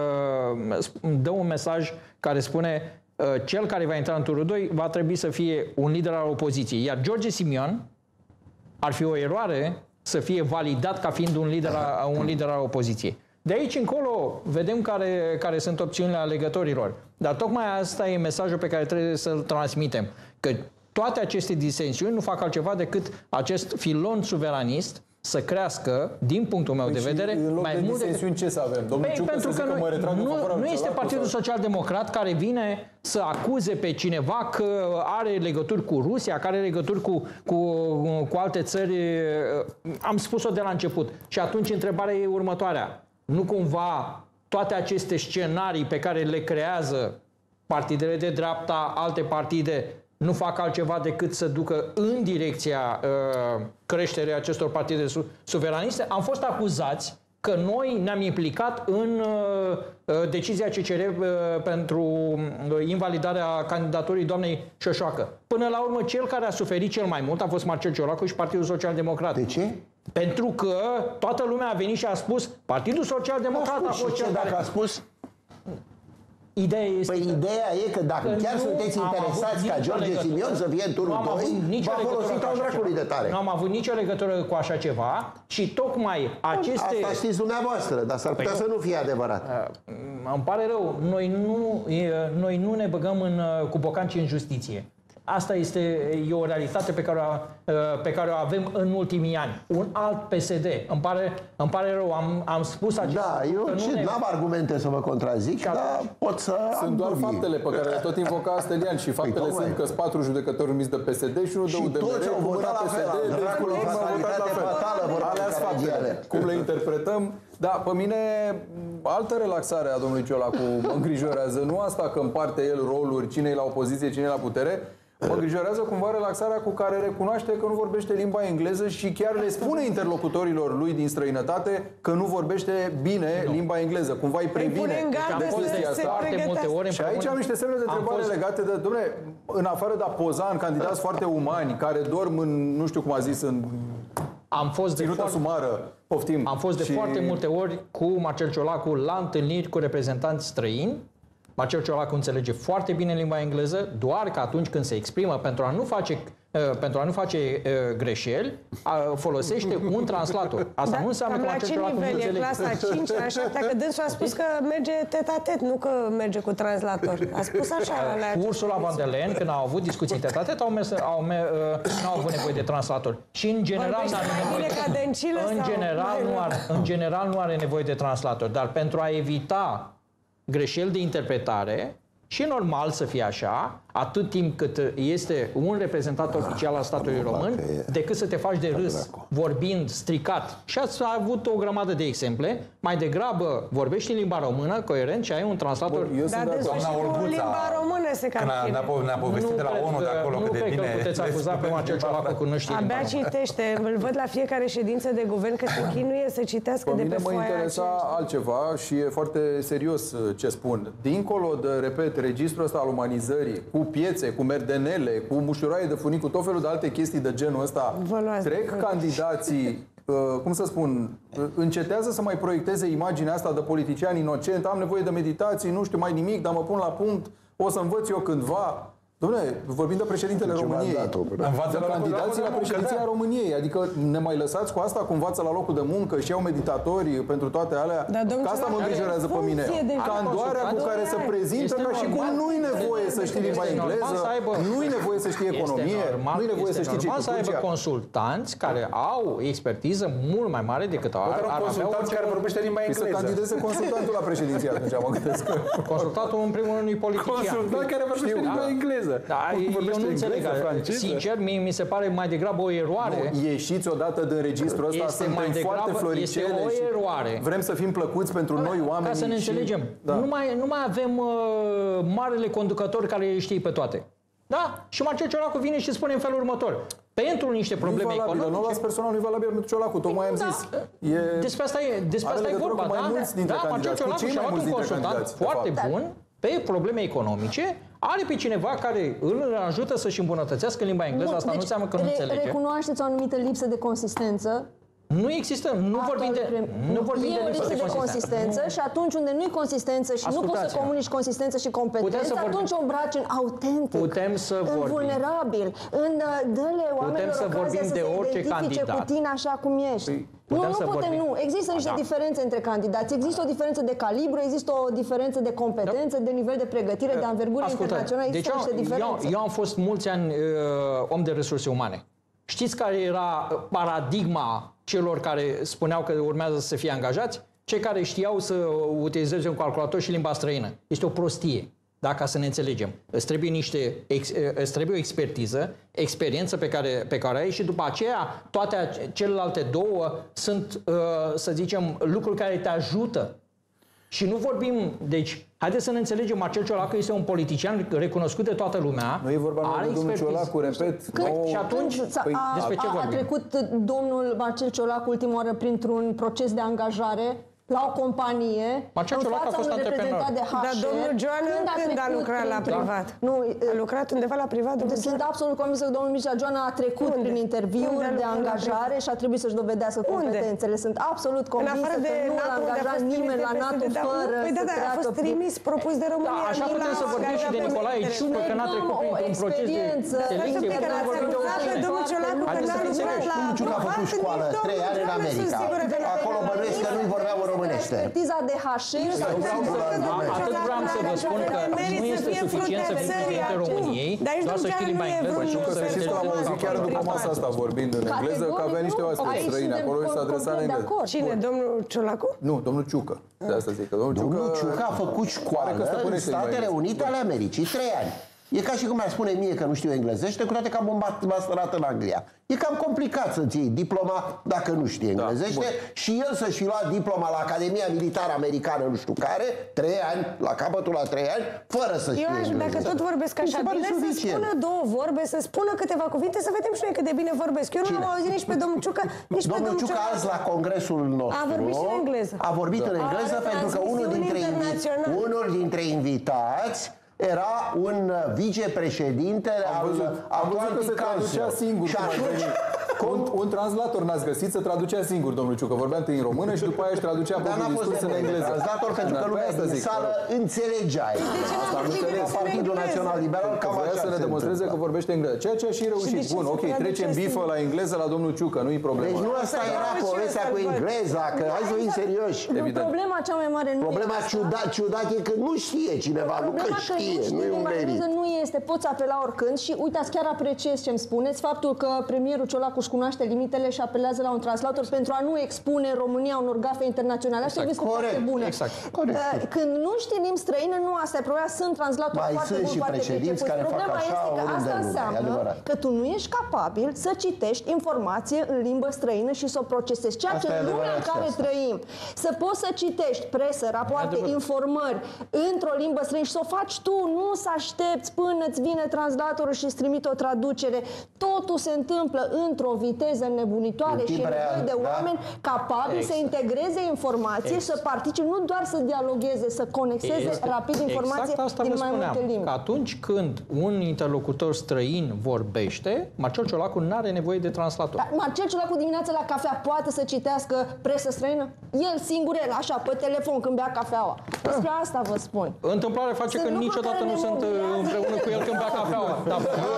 uh, dă un mesaj care spune uh, cel care va intra în turul doi va trebui să fie un lider al opoziției. Iar George Simion ar fi o eroare să fie validat ca fiind un lider, a, un lider al opoziției. De aici încolo vedem care, care sunt opțiunile alegătorilor. Dar tocmai asta e mesajul pe care trebuie să-l transmitem. Că toate aceste disensiuni nu fac altceva decât acest filon suveranist să crească, din punctul meu Păi de vedere, în loc mai de mult decât... disensiuni, ce să avem? Domnul Păi, Ciucă pentru să că zică, nu, mă retrag în favoarea nu, lui nu este Ciolacu Partidul sau- Social-Democrat care vine să acuze pe cineva că are legături cu Rusia, care are legături cu, cu, cu alte țări. Am spus-o de la început. Și atunci întrebarea e următoarea. Nu cumva toate aceste scenarii pe care le creează partidele de dreapta, alte partide, nu fac altceva decât să ducă în direcția uh, creșterii acestor partide su- suveraniste? Am fost acuzați că noi ne-am implicat în uh, decizia C C R uh, pentru uh, invalidarea candidaturii doamnei Șoșoacă. Până la urmă, cel care a suferit cel mai mult a fost Marcel Ciolacu și Partidul Social Democrat. De ce? Pentru că toată lumea a venit și a spus Partidul Social Democrat a Și fost ce cel dacă care... a spus? Ideea este Păi că... ideea e că dacă că chiar nu sunteți am interesați avut ca nicio George legătură. Simion să fie în turul Nu am avut doi, nicio va legătură folosi cu ca un așa dracului ceva. de tare. Nu am avut nicio legătură cu așa ceva și tocmai aceste... Asta știți dumneavoastră, dar s-ar putea Păi să nu fie adevărat. Îmi pare rău, noi nu, e, noi nu ne băgăm în, cu bocanci în justiție. Asta este e o realitate pe care o, pe care o avem în ultimii ani. Un alt P S D. Îmi pare, îmi pare rău, am, am spus acest Da, lucru, eu că nu și ne- n-am argumente să vă contrazic, dar pot să Sunt am doar dubii. faptele pe care le tot invoca Stelian și faptele tocmai. sunt că sunt patru judecători numiți de P S D și unul de Și U D M R. toți au cu mâna votat la fel, P S D, deci dracului, cum au votat la fatalitate fel. fatală, vorba Alea sunt de faptele. Cum le interpretăm? Da, pe mine altă relaxare a domnului Ciolacu mă îngrijorează. Nu asta că împarte el roluri, cine e la opoziție, cine e la putere. Mă îngrijorează cumva relaxarea cu care recunoaște că nu vorbește limba engleză și chiar le spune interlocutorilor lui din străinătate că nu vorbește bine Nu. limba engleză. Cumva îi pune previne în gardă de să chestia se asta. foarte multe ori Și aici am niște semne de Am întrebare fost- legate de, dom'le, în afară de a poza în candidați foarte umani, care dorm în, nu știu cum a zis, în Am fost de ținută foarte, sumară, poftim. am fost de Și- foarte multe ori cu Marcel Ciolacu la întâlniri cu reprezentanți străini. Marcel Ciolacu înțelege foarte bine limba engleză, doar că atunci când se exprimă pentru a nu face, uh, pentru a nu face uh, greșeli, uh, folosește un translator. Asta nu înseamnă că cam la Marcel ce Ciolacu nu nivel e? înțelege. Clasa a cincea, a șaptea? Că dânsul a spus că merge tet-a-tet, nu că merge cu translator. A spus așa la Ursula von der Leyen, când au avut discuții tete-a-tet, au, mers, au, me- uh, n-au avut nevoie de translator. Și în general Vorbește n-are mai nevoie. bine ca Dăncilă În sau general, mai nu rău? are, în general nu are nevoie de translator, dar pentru a evita greșeli de interpretare, și e normal să fie așa, atât timp cât este un reprezentant oficial al statului român, decât să te faci de râs vorbind stricat. Și ați avut o grămadă de exemple. Mai degrabă vorbești în limba română, coerent, și ai un translator. Eu sunt Dar de dânsul acord. și Doamna cu Olguța, limba română se Când a- cam ne-a, po- ne-a povestit de la cred ONU de că- acolo nu cât de cred bine... că puteți acuza pe Marcel Ciolacu că nu știe limba Abia română. citește, îl văd la fiecare ședință de guvern că se chinuie să citească Pe de mine pe mă foaia interesa aceea. altceva și e foarte serios uh, ce spun. Dincolo de, repet, registrul ăsta al umanizării, cu piețe, cu merdenele, cu mușuroaie de funic, cu tot felul de alte chestii de genul ăsta, Vă luați de trec gură. candidații, uh, cum să spun, uh, încetează să mai proiecteze imaginea asta de politician inocent, am nevoie de meditații, nu știu mai nimic, dar mă pun la punct, o să învăț eu cândva. Dom'le, vorbim de președintele Ce României, mandatul, până- Învață de la locul- candidații la la locul de președinția muncă, da. României. Adică ne mai lăsați cu asta, cu învață la locul de muncă și au meditatori pentru toate alea. Dar, domnul Că asta mă Ciolacu, îngrijorează pe mine. funcție de- Candoarea cu Are care se consultanți. prezintă Este ca și cum normal. nu-i nevoie să știi limba Este normal engleză, să aibă- nu-i nevoie să știi economie, Este normal, nu-i nevoie este să știi ce normal să aibă Turcia. consultanți care au expertiză mult mai mare decât ar, Măcar un ar avea consultant orice care vorbește limba Și să engleză. candideze consultantul la președinție atunci, mă gândesc. consultatul în primul rând unui politician. Consultant care vorbește Știu, limba da. engleză. Da, eu Vorbește nu înțeleg. engleză, franceză. Sincer, mie mi se pare mai degrabă o eroare. Nu, ieșiți odată din registrul ăsta, Este suntem mai degrabă- foarte este floricele o și eroare. vrem să fim plăcuți pentru noi oameni. Ca să ne și- înțelegem. Da. Nu, mai, nu mai avem uh, marele conducător care le știe pe toate. Da? Și Marcel Ciolacu vine și spune în felul următor. Pentru niște probleme Nu valabil, nu economice... las personal, nu-i valabil pentru Ciolacu, tocmai am Da, zis. E... Despre asta e, despre Are asta e legătură vorba, cu mai da? mulți dintre Da, Marcel candidați, cu Ciolacu cei și-a mai luat un mulți dintre consultant candidați, de foarte fapt. bun pe probleme economice, are pe cineva care îl ajută să-și îmbunătățească limba engleză, asta nu înseamnă că nu re- înțelege. Recunoașteți o anumită lipsă de consistență. Nu există, nu vorbim de, nu vorbim e de o lipsă lipsă de de consistență și atunci unde nu e consistență și nu poți să Ascultați-mă. comunici consistență și Putem competență, să vorbim- atunci o îmbraci în autentic, Putem să în vorbim. vulnerabil, în uh, dă-le oamenilor să ocazia vorbim să de se orice identifice candidat. cu tine așa cum ești. Nu, putem nu să putem, vorbim. nu. Există niște Da. diferențe între candidați. Există o diferență de calibru, există o diferență de competențe, de nivel de pregătire, de anvergură internațională. deci Există eu, niște eu, diferențe. eu am fost mulți ani uh, om de resurse umane. Știți care era paradigma celor care spuneau că urmează să fie angajați, cei care știau să utilizeze un calculator și limba străină. Este o prostie. Dacă să ne înțelegem. Îți trebuie, niște, îți trebuie o expertiză, experiență pe care, pe care ai și după aceea toate celelalte două sunt, să zicem, lucruri care te ajută. Și nu vorbim, deci, haideți să ne înțelegem, Marcel Ciolacu este un politician recunoscut de toată lumea. Nu e vorba numai de domnul Ciolacu, repet. Când, o... și atunci păi, a, despre ce a, a vorbim? trecut domnul Marcel Ciolacu ultima oară printr-un proces de angajare la o companie, Marcel în Ciolacu a fața fost unui antreprenor. reprezentant de H R. Dar domnul Joan când, a, când a lucrat la prin- privat? Nu, A lucrat undeva la privat? domnul sunt Joan? absolut convinsă că domnul Mircea Joana a trecut Unde? prin Unde interviuri a de lucrat la angajare și a trebuit să-și dovedească Unde? competențele. Sunt absolut În convinsă afară de că nu l-a NATO, unde a angajat fost trimis nimeni de la P S D, NATO dar- fără Păi da, să da, a treacă fost prin- trimis, propus de România. Da, așa nu putem la să vorbim și de angajat Nicolae pe Ciucă, că n-a Negăm trecut o printr-un proces de experiență. selecție. Să știi că putem l-ați vorbi de o acuzat pe selecție. domnul Ciolacu că Haideți n-a să fim lucrat serioși. la Domnul Ciucă a privat, făcut școală nici trei ani în domnul America. Joana sunt sigură că n-a Acolo lucrat. bănuiesc că nu vorbeau românește. Expertiza de H R. Atât vreau să vă spun că nu este suficient să fii președinte României, doar să știi limba engleză și Că să să știți că l-am auzit chiar după masa asta vorbind în engleză, că avea niște oaspeți străini acolo și s-a adresat în engleză. Cine? Domnul Ciolacu? Nu, domnul Ciucă. De asta zic că domnul Ciucă... Domnul Ciucă a făcut Pare că școală în stăpânește limba Statele engleză. Unite ale Americii, trei ani. E ca și cum mi-ar spune mie că nu știu englezește, cu toate că am un masterat în Anglia. E cam complicat să-ți iei diploma dacă nu știi englezește bun. și el să-și fi luat diploma la Academia Militară Americană, nu știu care, trei ani, la capătul la trei ani, fără să știe Eu aș, engleză. dacă tot vorbesc Mi se așa pare bine, să suficient. spună două vorbe, să spună câteva cuvinte, să vedem și noi cât de bine vorbesc. Eu nu Cine? l-am auzit nici pe domnul Ciucă, nici pe Domnul domnul Ciucă azi la congresul nostru A vorbit și în engleză. A vorbit în engleză Are pentru că unul transmisiuni dintre, invi- internaționale. unul dintre invitați era un vicepreședinte Am văzut, al am văzut că se traducea singur. Și cum ai atunci, venit. un, un translator n-ați găsit, se traducea singur, domnul Ciucă. Vorbea întâi în română și după aia își traducea dar propriul n-a fost discurs în engleză. translator pentru că Da, lumea pe asta din zic. sală înțelegea. Asta nu înțeleg. Partidul Național Liberal Că cam voia așa să ne se demonstreze că întâmplă. vorbește engleză. Ceea ce a și de reușit. ce Bun, se ok, traduce trecem singur? bifă la engleză la domnul Ciucă, nu-i problemă. Deci nu asta era și povestea ăsta cu văd. engleza, că hai să fim serioși. Evident. Problema cea mai mare nu Problema e asta. ciudat, ciudat e că nu știe cineva, nu că Problema că știe, nu nu e un limba merit. engleză nu este, poți apela oricând și uitați, chiar apreciez ce-mi spuneți, faptul că premierul Ciolacu își cunoaște limitele și apelează la un translator pentru a nu expune România unor gafe internaționale. Asta Exact. este foarte Corect. bună. Exact. Corect. Uh, Când nu știi limbi străine, nu asta e problema, sunt translatori Mai foarte sunt buni, și foarte președinți pricepuți. care fac Problema așa este că oriunde asta în lume, e înseamnă adevărat. că tu nu ești capabil să citești informație în limbă străină și să o procesezi. Ceea Asta ce e în lumea în adevărat și care asta. trăim, să poți să citești presă, rapoarte, adevărat. informări într-o limbă străină și să o faci tu, nu să aștepți până îți vine translatorul și îți trimite o traducere. Totul se întâmplă într-o viteză nebunitoare În timp și e nevoie real, de da? oameni capabili să Exact. integreze informație și să participe, nu doar să dialogueze, să conexeze Este rapid informație exact asta din vă mai spuneam, multe limbi. că atunci când un interlocutor străin vorbește, Marcel Ciolacu nu are nevoie de translator. Dar Marcel Ciolacu dimineața la cafea poate să citească presă străină? El singur, el, așa, pe telefon, când bea cafeaua. Despre asta vă spun. Întâmplare face Sunt că lucruri niciodată care nu ne sunt uh, mobilizează. împreună cu el când bea cafeaua. Da.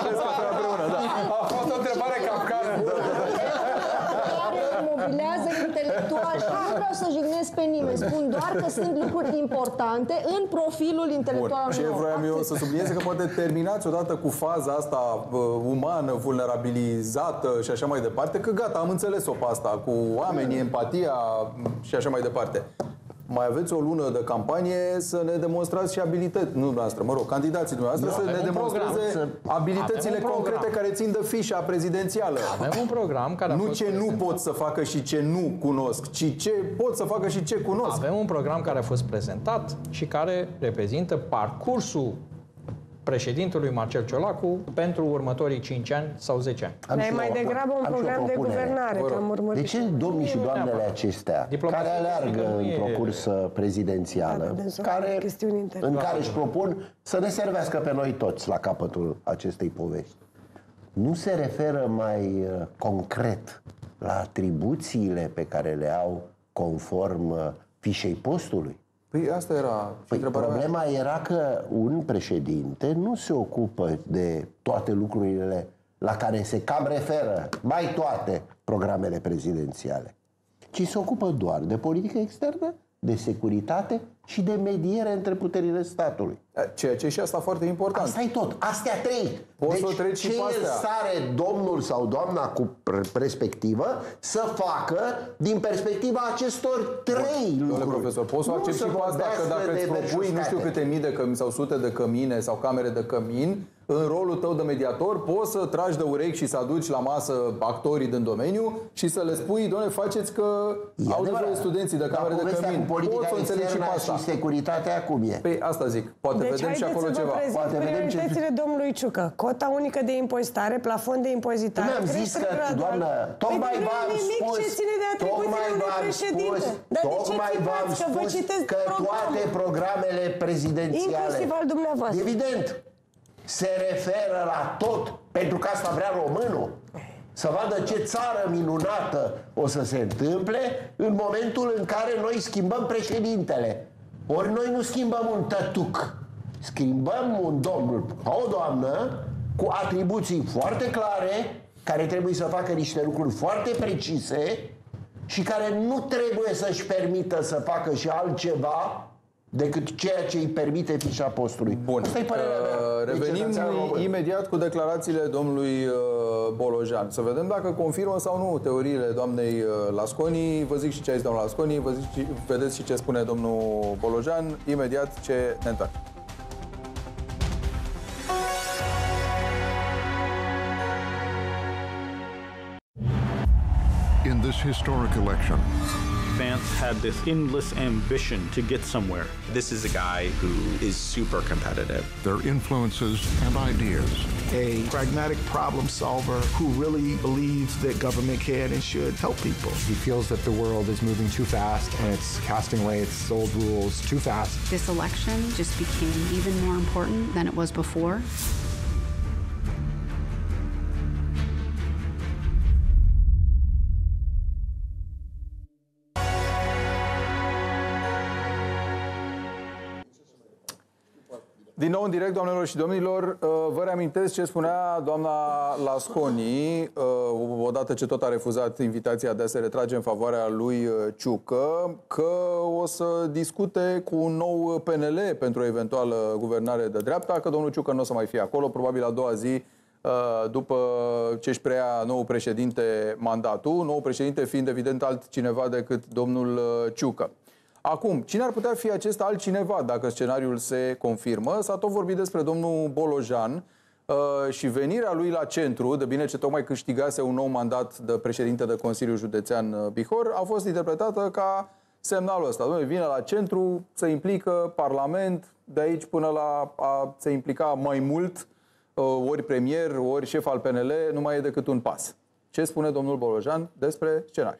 A fost o întrebare capcană. Care îl mobilează intelectual și nu vreau să jignesc pe nimeni. Spun doar că sunt lucruri importante în profilul Bun. intelectual. Ce meu. vroiam eu Atât. să subliniez că poate terminați odată cu faza asta uh, umană, vulnerabilizată și așa mai departe, că gata, am înțeles-o pe asta, cu oamenii, empatia și așa mai departe. Mai aveți o lună de campanie să ne demonstrați și abilități, nu noastră, mă rog, candidații dumneavoastră Nu, să avem ne un demonstreze program. abilitățile Avem un concrete program. care țin de fișa prezidențială. Avem un program care a Nu fost ce nu prezentat. pot să facă și ce nu cunosc, ci ce pot să facă și ce cunosc. Avem un program care a fost prezentat și care reprezintă parcursul președintelui Marcel Ciolacu pentru următorii cinci ani sau zece ani. Am Dar e și mai eu- degrabă un am și o program de propunere. guvernare, că am urmărit. De ce domnii și doamnele neapărat. acestea, Diplomația care aleargă nu e- într-o cursă Da, prezidențială, de dânsul care, chestiuni interne. în care își propun să ne servească pe noi toți la capătul acestei povești, nu se referă mai uh, concret la atribuțiile pe care le au conform uh, fișei postului? Păi asta era și Păi, întrebarea mea. problema era că un președinte nu se ocupă de toate lucrurile la care se cam referă, mai toate programele prezidențiale, ci se ocupă doar de politică externă, de securitate și de mediere între puterile statului. Ceea ce e și asta foarte important. Asta e tot. Astea trei. Poți deci să treci ce și pe e astea. stare domnul sau doamna cu respectivă să facă din perspectiva acestor trei Domnule lucruri. profesor, poți să Nu accepti și pe asta vorbească că dacă de îți propui nu știu verșustate. câte mii de cămini sau sute de cămine sau camere de cămin, în rolul tău de mediator poți să tragi de urechi și să aduci la masă actorii din domeniu și să le spui, doamne, faceți că E au adevărat. nevoie studenții de Dar camere de povestea cămin. cu politica Poți să înțelegi și pe externă asta. și securitatea cum e? Păi asta zic, poate Deci vedem și haideți acolo să vă ceva. prezint Poate vedem ce- prioritățile domnului Ciucă. Cota unică de impozitare, plafon de impozitare. Nu am zis creștere că, graduală. doamnă, Păi tocmai nu e v-am nimic spus, ce ține de atribuțiile tocmai unui v-am președinte. spus, Dar de ce tocmai v-am țipați? Că vă spus citesc că programul. toate programele prezidențiale, Inclusiv al dumneavoastră. evident, se referă la tot, pentru că asta vrea românul. Să vadă ce țară minunată o să se întâmple în momentul în care noi schimbăm președintele. Ori noi nu schimbăm un tătuc, schimbăm un domn, o doamnă, cu atribuții foarte clare, care trebuie să facă niște lucruri foarte precise și care nu trebuie să-și permită să facă și altceva decât ceea ce îi permite fișa postului. Bun. Asta e părerea mea. Uh, Revenim de cetățean român. imediat cu declarațiile domnului uh, Bolojan. Să vedem dacă confirmă sau nu teoriile doamnei uh, Lasconi. Vă zic și ce a zis doamna Lasconi, vă zic și, vedeți și ce spune domnul Bolojan. Imediat ce ne întoarcem. In this historic election, Vance had this endless ambition to get somewhere. This is a guy who is super competitive. their influences and ideas A pragmatic problem solver who really believes that government can and should help people. He feels that the world is moving too fast and it's casting away its old rules too fast. This election just became even more important than it was before. Din nou în direct, doamnelor și domnilor, vă reamintesc ce spunea doamna Lasconi, odată ce tot a refuzat invitația de a se retrage în favoarea lui Ciucă, că o să discute cu un nou P N L pentru o eventuală guvernare de dreapta, că domnul Ciucă nu o să mai fie acolo, probabil a doua zi după ce își preia nou președinte mandatul, nou președinte fiind evident altcineva decât domnul Ciucă. Acum, cine ar putea fi acest altcineva dacă scenariul se confirmă? S-a tot vorbit despre domnul Bolojan uh, și venirea lui la centru, de bine ce tocmai câștigase un nou mandat de președinte de Consiliul Județean Bihor, a fost interpretată ca semnalul ăsta. Dom'le, vine la centru, se implică Parlament, de aici până la a se implica mai mult, uh, ori premier, ori șef al P N L, nu mai e decât un pas. Ce spune domnul Bolojan despre scenariu?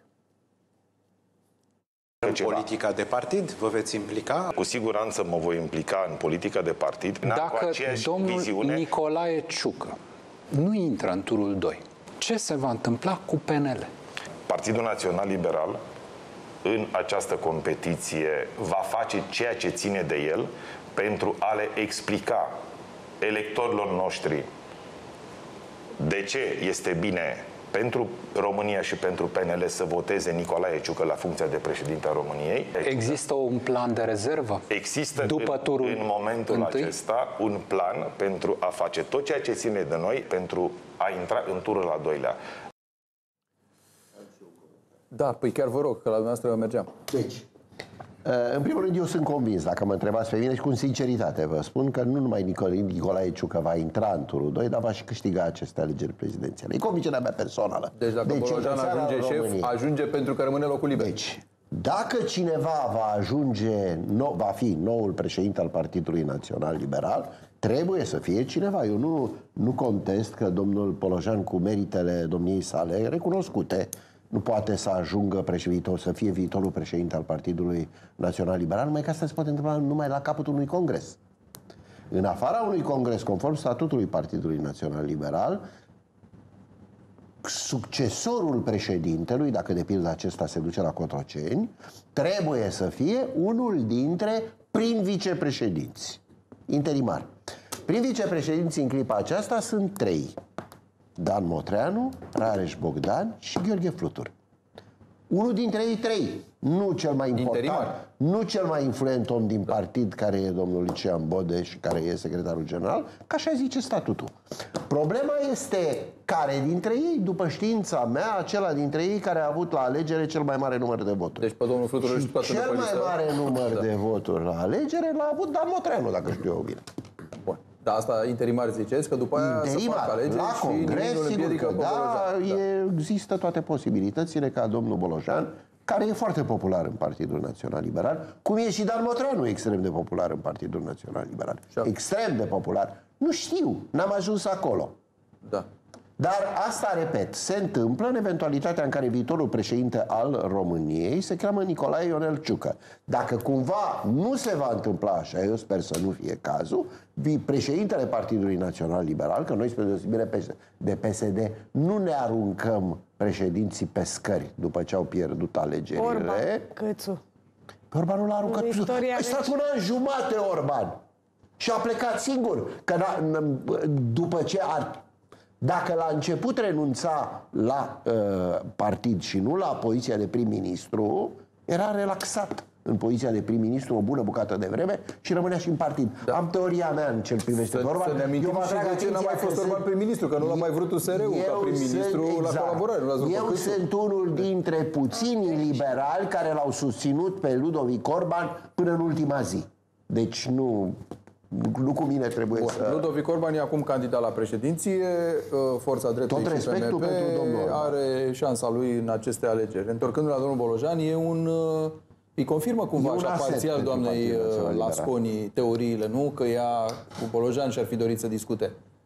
În politica de partid vă veți implica? Cu siguranță mă voi implica în politica de partid. Dacă domnul viziune... Nicolae Ciucă nu intră în turul doi, ce se va întâmpla cu P N L? Partidul Național Liberal în această competiție va face ceea ce ține de el pentru a le explica electorilor noștri de ce este bine pentru România și pentru P N L să voteze Nicolae Ciucă la funcția de președinte a României. Există un plan de rezervă? Există după turul în, în momentul întâi? acesta un plan pentru a face tot ceea ce ține de noi pentru a intra în turul al doilea. Da, păi chiar vă rog, că la dumneavoastră mergeam. Deci, în primul rând, eu sunt convins, dacă mă întrebați pe mine și cu sinceritate vă spun că nu numai Nicolae Ciucă va intra în turul doi, dar va și câștiga aceste alegeri prezidențiale. E convingerea mea personală. Deci dacă Bolojan ajunge șef, ajunge pentru că rămâne locul liber. Deci, dacă cineva va ajunge, no, va fi noul președinte al Partidului Național Liberal, trebuie să fie cineva. Eu nu, nu contest că domnul Bolojan, cu meritele domniei sale recunoscute, nu poate să ajungă președinte, să fie viitorul președinte al Partidului Național Liberal, numai că asta se poate întâmpla numai la capătul unui congres. În afara unui congres, conform statutului Partidului Național Liberal, succesorul președintelui, dacă de pildă acesta se duce la Cotroceni, trebuie să fie unul dintre prim vicepreședinți interimar. Prim vicepreședinții în clipa aceasta sunt trei: Dan Motreanu, Rareș Bogdan și Gheorghe Flutur. unul dintre ei trei, nu cel mai important, Interimar. nu cel mai influent om din partid, care e domnul Licean Bode și care e secretarul general, că așa zice statutul. Problema este care dintre ei, după știința mea, acela dintre ei care a avut la alegere cel mai mare număr de voturi. Deci pe domnul Flutură și cel mai mare număr da. de voturi la alegere l-a avut Dan Motreanu, dacă știu eu bine. Bun. Da, asta interimar ziceți, că după aia interimar, să facă alegeri la și congres, nu sigur că da, da. E, există toate posibilitățile ca domnul Bolojan, care e foarte popular în Partidul Național Liberal, cum e și Dan Motreanu extrem de popular în Partidul Național Liberal. Șa. Extrem de popular. Nu știu, n-am ajuns acolo. Da. Dar asta, repet, se întâmplă în eventualitatea în care viitorul președinte al României se cheamă Nicolae Ionel Ciucă. Dacă cumva nu se va întâmpla așa, eu sper să nu fie cazul, președintele Partidului Național Liberal, că noi, spre deosebire de P S D, nu ne aruncăm președinții pe scări după ce au pierdut alegerile. Orban, Câțu. Pe Orban nu l-a aruncat. Păi stat un an jumate Orban. Și a plecat singur. Că după ce ar... Dacă la început renunța la uh, partid și nu la poziția de prim-ministru, era relaxat în poziția de prim-ministru o bună bucată de vreme și rămânea și în partid. Da. Am teoria mea în ce privește să, Orban. Să ne amintim și de ce n-a mai fost Orban prim-ministru, că nu l-a mai vrut U S R-ul ca prim-ministru exact. La colaborare. Eu sunt unul dintre puținii liberali care l-au susținut pe Ludovic Orban până în ultima zi. Deci nu... Nu cu mine trebuie Bun. să... Ludovic Orban e acum candidat la președinție, Forța Dreptului și P M P are șansa lui în aceste alegeri. Întorcându-ne la domnul Bolojan, e un... Îi confirmă cumva așa parțial doamnei Lasconi teoriile, nu? Că ea cu Bolojan și-ar fi dorit să discute.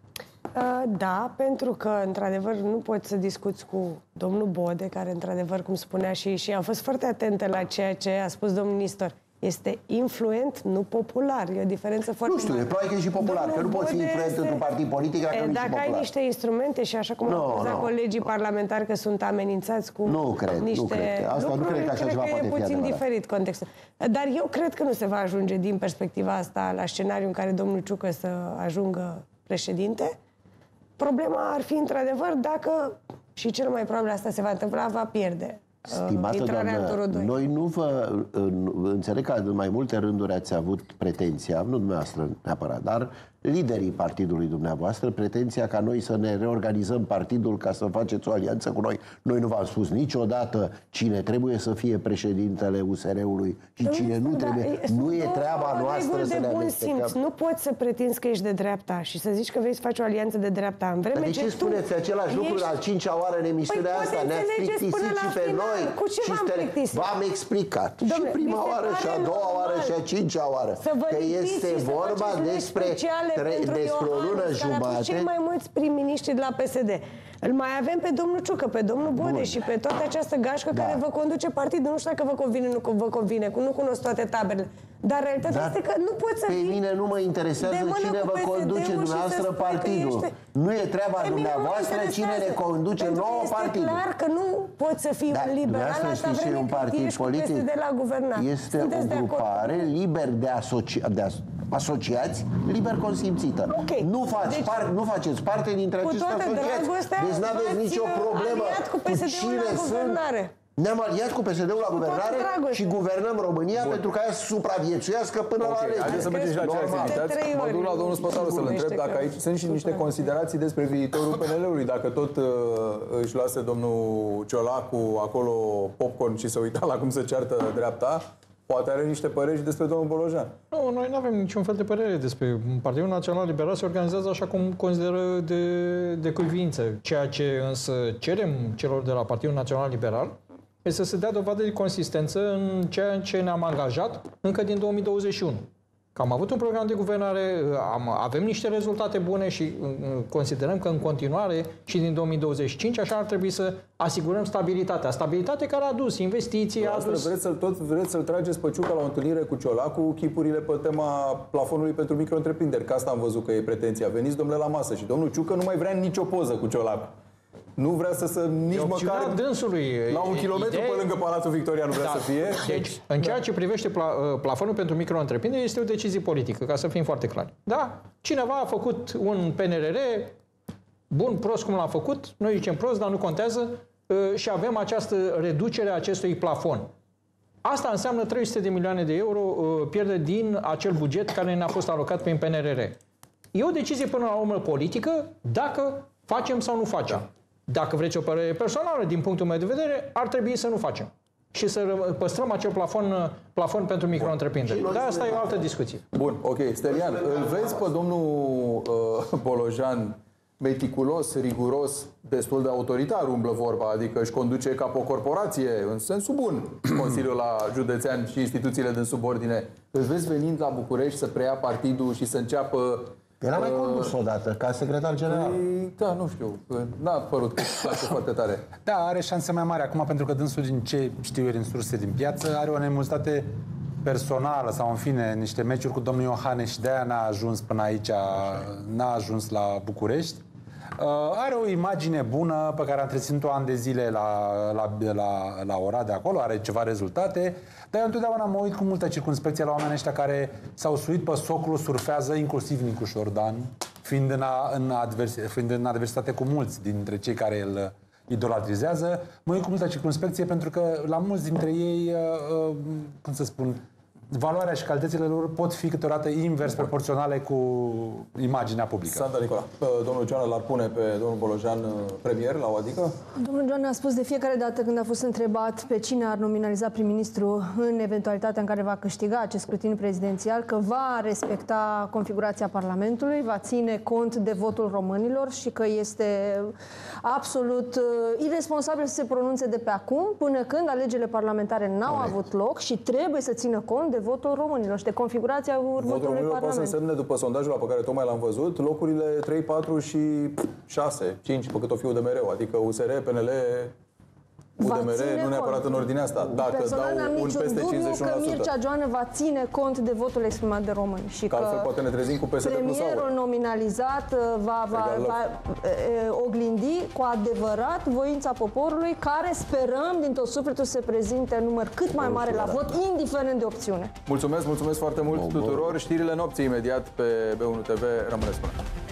Da, pentru că, într-adevăr, nu poți să discuți cu domnul Bode, care, într-adevăr, cum spunea și și am fost foarte atentă la ceea ce a spus domnul Nistor. Este influent, nu popular. E o diferență foarte Nu știu, mare. Probabil că e și popular, domnul că nu poți fi influent este... într-un partid politic dacă nu Dacă ai niște instrumente și așa cum no, au acuzat no, colegii no. parlamentari că sunt amenințați cu nu cred, niște... Nu cred, Asta nu cred că așa ceva poate fi e puțin diferit contextul. Dar eu cred că nu se va ajunge din perspectiva asta la scenariul în care domnul Ciucă să ajungă președinte. Problema ar fi, într-adevăr, dacă, și cel mai probabil asta se va întâmpla, va pierde. Stimată doamnă, noi nu vă... Înțeleg că în mai multe rânduri ați avut pretenția, nu dumneavoastră neapărat, dar liderii partidului dumneavoastră, pretenția ca noi să ne reorganizăm partidul ca să faceți o alianță cu noi. Noi nu v-am spus niciodată cine trebuie să fie președintele U S R-ului și Domnul cine nu trebuie. Da, nu e treaba noastră să ne amestecăm. Nu poți să pretinzi că ești de dreapta și să zici că vrei să faci o alianță de dreapta în vreme dar de ce ce spuneți același ești... lucru la cincea oară în emisiunea păi asta? Ne-ați plictisit și pe noi. Cu ce v-am plictisit? V-am explicat. Dom'le, și prima oară, și a doua oară, și a cincea oară. Că este vorba despre despre o lună jumate. Cei mai mulți prim-miniștri de la P S D. Îl mai avem pe domnul Ciucă, pe domnul Bode Bun. și pe toată această gașcă da. care vă conduce partidul. Nu știu dacă vă convine, nu vă convine, nu cunosc toate taberele. Dar realitatea da. este că nu poți să Pe fii mine nu mă interesează cine vă conduce dumneavoastră partidul. Ești... Nu e treaba e dumneavoastră cine ne conduce nouă partidul. Este clar că nu poți să fii da, un liberal atâta vreme un partid ești politic de la guvernare. Este o grupare liber de, asoci... de as... asociați, liber consimțită. Okay. Nu, faci deci, par... nu faceți parte dintre aceste asociați. Deci nu aveți nicio problemă cu, cu cine sunt. Ne-am aliat cu P S D-ul la guvernare și guvernăm România Bun. pentru ca ea să supraviețuiască până okay. la alegeri. Haideți să mergem și la ceilalți invitați. Mă duc la domnul Spătaru să-l întreb dacă aici sunt și niște considerații despre viitorul P N L-ului. Dacă tot uh, își luase domnul Ciolacu acolo popcorn și se uita la cum se ceartă dreapta, poate are niște păreri despre domnul Bolojan. Nu, noi nu avem niciun fel de părere despre Partidul Național Liberal. Se organizează așa cum consideră de, de cuvință. Ceea ce însă cerem celor de la Partidul Național Liberal este să se dea dovadă de consistență în ceea ce ne-am angajat încă din două mii douăzeci și unu. Că am avut un program de guvernare, am, avem niște rezultate bune și considerăm că în continuare și din două mii douăzeci și cinci așa ar trebui să asigurăm stabilitatea. Stabilitate care a adus investiții, a adus... Vreți să-l, tot vreți să-l trageți pe Ciucă la o întâlnire cu Ciolacu, chipurile pe tema plafonului pentru micro-întreprinderi, că asta am văzut că e pretenția. Veniți, domnule, la masă și domnul Ciucă nu mai vrea nicio poză cu Ciolacu. Nu vrea să se nici măcar dânsului, la un kilometru idee... pe lângă Palatul Victoria nu vrea da. să fie. Deci, în ceea ce privește pla plafonul pentru micro-întreprinderi, este o decizie politică, ca să fim foarte clari. Da? Cineva a făcut un P N R R, bun, prost cum l-a făcut, noi zicem prost, dar nu contează, și avem această reducere a acestui plafon. Asta înseamnă trei sute de milioane de euro pierdere din acel buget care ne-a fost alocat prin P N R R. E o decizie până la urmă politică dacă facem sau nu facem. Dacă vreți o părere personală, din punctul meu de vedere, ar trebui să nu facem. Și să păstrăm acel plafon, plafon pentru micro-întreprinderi. Dar asta e o altă discuție. Bun, ok. Stelian, îl vezi pe domnul uh, Bolojan meticulos, riguros, destul de autoritar, umblă vorba, adică își conduce ca pe o corporație, în sensul bun, Consiliul la Județean și instituțiile din subordine. Îl vezi venind la București să preia partidul și să înceapă... Era mai condus odată, ca secretar general. Păi, da, nu știu, n-a părut că place foarte tare. Da, are șanse mai mari acum, pentru că dânsul, din ce știu eu din surse din piață, are o nemulțumitate personală sau, în fine, niște meciuri cu domnul Iohannis și de-aia n-a ajuns până aici, n-a ajuns la București. Uh, are o imagine bună pe care a întreținut-o ani de zile la, la, la, la Oradea acolo, are ceva rezultate, dar eu întotdeauna mă uit cu multă circunspecție la oamenii ăștia care s-au suit pe soclu, surfează, inclusiv Nicu Șordan, fiind în, a, în, advers, fiind în adversitate cu mulți dintre cei care îl idolatrizează. Mă uit cu multă circunspecție pentru că la mulți dintre ei, uh, uh, cum să spun, valoarea și calitățile lor pot fi câteodată invers proporționale cu imaginea publică. Sanda Nicola, domnul Joana l-ar pune pe domnul Bolojan premier la o adică? Domnul Joana a spus de fiecare dată când a fost întrebat pe cine ar nominaliza prim-ministru în eventualitatea în care va câștiga acest scrutin prezidențial, că va respecta configurația Parlamentului, va ține cont de votul românilor și că este absolut uh, irresponsabil să se pronunțe de pe acum, până când alegerile parlamentare n-au avut loc și trebuie să țină cont de votul românilor și de configurația următorului Votul românilor Parlament. poate să însemne, după sondajul pe care tocmai l-am văzut, locurile trei, patru și șase, cinci, pe cât o fi U D M R-ul, adică U S R, P N L, U D M R, nu neapărat în ordinea asta. Dacă Personal, dau un peste cincizeci și unu la sută. că Mircea Joană va ține cont de votul exprimat de români și că, că altfel poate ne trezim cu P S D plus premierul nominalizat va, va, va e, oglindi cu adevărat voința poporului, care sperăm din tot sufletul să se prezinte în număr cât mai mare la vot, indiferent de opțiune. Mulțumesc, mulțumesc foarte mult tuturor. Știrile nopții imediat pe B unu T V. Rămâneți până.